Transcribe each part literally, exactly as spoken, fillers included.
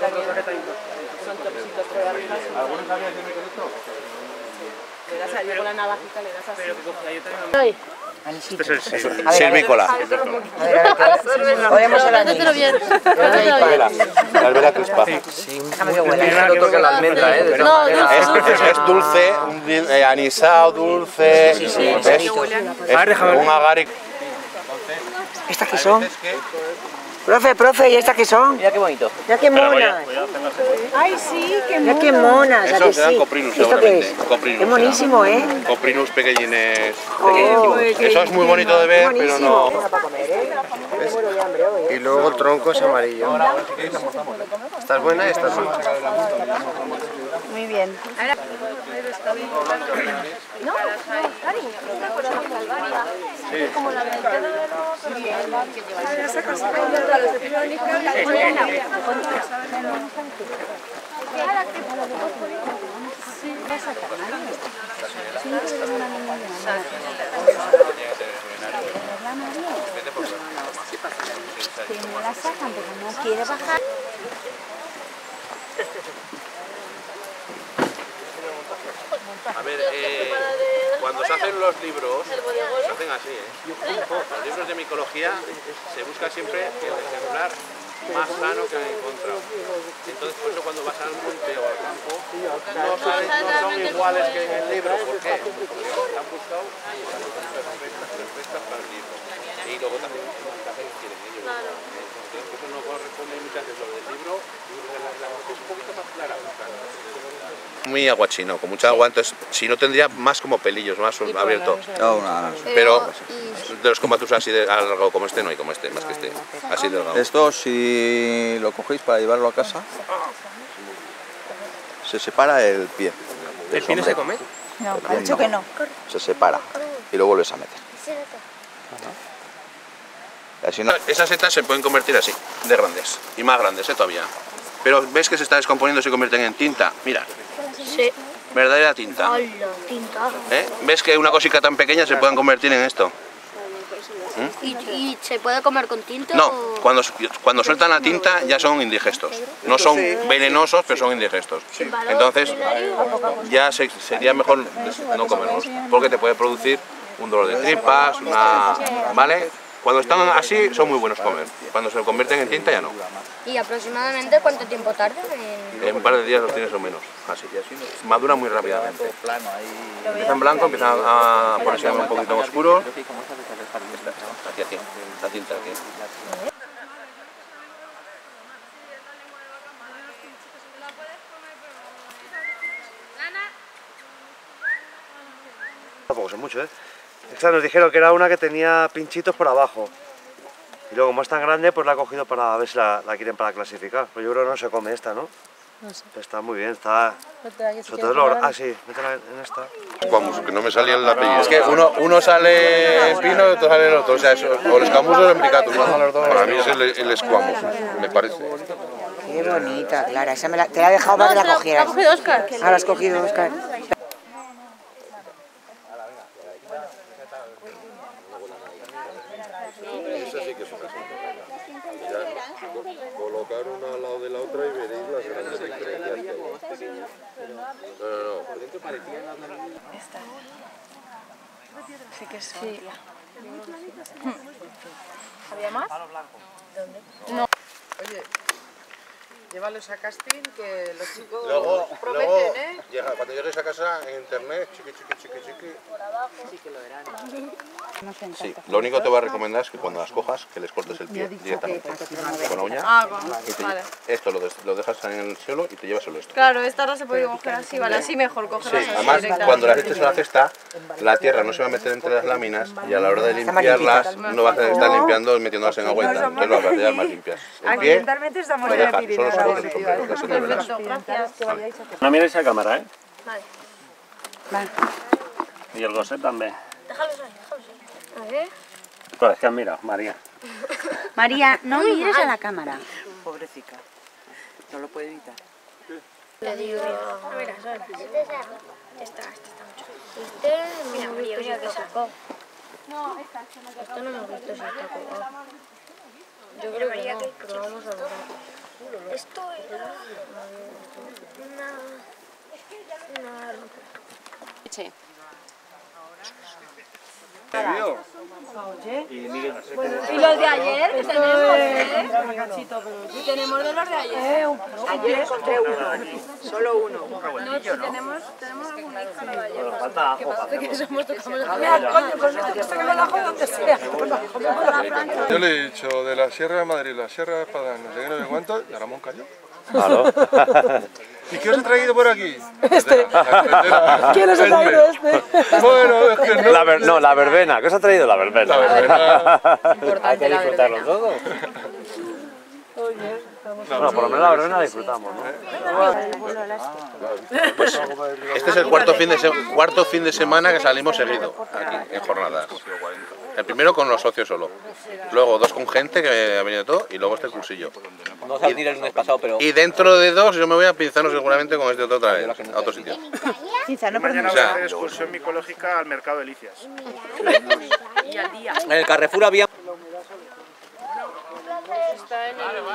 también son topsitos por arriba. ¿Algunos sabías de mecanito? Le das ahí con la navajita, le das así. Este es el sil- A ver, silvícola. A ver, a ver, ¿qué? Podemos hablar de bien. Vela, la albera crispa. Déjame que huela. Tiene un toque a la almendra, ¿eh? De todas No, maneras. Es, es, es dulce, un di- eh, anisado, dulce, es es un agaric. ¿Estas qué son? Profe, profe, ¿y estas qué son? Mira qué bonito. Mira qué monas. Ay, sí, qué Mira qué monas. ¿a Eso que serán sí? coprinus, ¿Esto qué es? seguramente. Coprinus Qué monísimo, ¿eh? Coprinus pequeñines. Oh, Eso es muy bonito de ver, pero no. Y luego el tronco es amarillo. Esta es buena y esta es mala. Muy bien. No, no, cariño, ¿no te acuerdas de Calvaria? Sí. Como la del dedo de los... que lleváis esa cosa. Los de Crónica, la buena. Sí, vas a sacar. Sí, no te una niña de mamá. Que me la sacan, pero no quiere bajar. A ver, eh, cuando se hacen los libros, se hacen así, ¿eh? Los libros de micología se busca siempre el ejemplar más sano que han encontrado. Entonces, por eso cuando vas al monte o al campo, no, salen, no son iguales que en el libro. ¿Por qué? Porque han buscado perfectas, perfectas para el libro. Y luego también las cafés que quieren ellos. Entonces, eso no corresponde muchas veces lo del libro, la cosa es un poquito más clara. Muy aguachino, con mucha agua, entonces si no tendría más como pelillos, más abierto. No, nada. Pero de los comatus así de alargado como este no hay como este, más que este, así delgado. Esto, si lo cogéis para llevarlo a casa, se separa el pie. ¿El pie no se come? No, ha dicho que no. Se separa y lo vuelves a meter. Así no. Esas setas se pueden convertir así, de grandes, y más grandes ¿eh? Todavía. Pero ves que se está descomponiendo y se convierten en tinta, mira. Sí. Verdadera tinta. Hola, tinta. ¿Eh? ¿Ves que una cosita tan pequeña se pueden convertir en esto? ¿Y, ¿Y se puede comer con tinta? No, o...? cuando, cuando sueltan la tinta ya son indigestos. No son venenosos, pero son indigestos. Entonces ya se, sería mejor no comerlos, porque te puede producir un dolor de tripas, una... ¿vale? Cuando están así son muy buenos comer, cuando se convierten en tinta ya no. ¿Y aproximadamente cuánto tiempo tardan en...? En un par de días los tienes o menos, así. Madura muy rápidamente. Empiezan blanco, empiezan a ponerse un poquito oscuros. Aquí, aquí, la tinta aquí. Tampoco sé mucho, ¿eh? Esta nos dijeron que era una que tenía pinchitos por abajo. Y luego, como es tan grande, pues la ha cogido para ver si la, la quieren para clasificar. Pero yo creo que no se come esta, ¿no? No sé. Está muy bien, está... Sobre todo lo... Ah, sí, métela en esta. Vamos, que no me salía el apellido. Es que uno, uno sale espino y otro sale el otro. O sea, eso, o el escamus o el embricatus. Para mí es el, el esquamus, me parece. Qué bonita, Clara. Esa me la, te la he dejado para que la cogieras. ¿La ha cogido Óscar? Ah, la has cogido, Óscar. Esa sí que es una asunto. Colocar una al lado de la otra y veréis las grandes diferencias. No, no, no. Esta. Sí que es Sí. ¿Había más? ¿Dónde? No. Oye, llévalos a casting que los chicos Luego, prometen, luego ¿eh? llega, cuando llegues a casa en internet, chiqui, chiqui, chiqui, chiqui. Sí que lo verán. Sí, lo único que te voy a recomendar es que cuando las cojas, que les cortes el pie directamente con la uña. Ah, con... Y te- vale. Esto lo, des- lo dejas en el suelo y te llevas solo esto. Claro, esta no se puede coger así, vale, así mejor Sí, cogerlas así además directamente. cuando las eches en la cesta, la tierra no se va a meter entre las láminas y a la hora de limpiarlas no vas a estar limpiando metiéndolas en agüita, entonces las vas a llevar más limpias. El pie Ambientalmente estamos lo en el dejas, solo se corta el Pirineo. sombrero, que eso no verás. Gracias. No miréis a cámara, ¿eh? Vale. Vale. Y el goset també. Déjalos ahí, déjalos ahí. A ver. Però és que han mirat, María. María, no mires a la cámara. Pobrecita. No lo puede evitar. Te digo, a ver, esta, esta está mucho. Este, mira, mira, mira que sacó. No, esta, esto no me gusta si está colgado. Yo creo que no, pero vamos a ver. Esto era una... una... Sí. ¿Y los de ayer? ¿Qué tenemos? ¿Eh? Tenemos de los de ayer. Ayer encontré uno, solo uno. No, si tenemos, tenemos algún híjalo de ayer. Falta ajo. Que somos tocamos los Mira, coño, con esto que está que me la jodo donde sea. Yo le he dicho de la Sierra de Madrid, la Sierra de Espadán, no sé qué, no sé cuánto, y a Ramón cayó. Claro. ¿Y qué os he traído por aquí? Este. ¿Quién os ha traído este? Bueno, es que no... La ver- no, la verbena. ¿Qué os ha traído la verbena? La verbena... Hay que disfrutarlo todo. Bueno, por lo menos la verbena la disfrutamos, ¿no? Pues este es el cuarto fin de, se cuarto fin de semana que salimos seguido, aquí, en jornadas. El primero con los socios solo, luego dos con gente que ha venido todo y luego este cursillo. No sé el lunes pasado, pero... Y dentro de dos yo me voy a Pinzano seguramente con este otro otra vez, a otro sitio. Mañana O voy a sea, hacer excursión micológica al mercado de Licias. y al día. En el Carrefour había... Está en el... De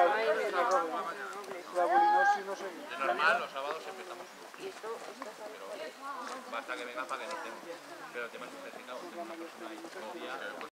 normal, los sábados empezamos. Pero basta que venga para que no estemos. Pero el tema es que tenemos una persona ahí todo el día.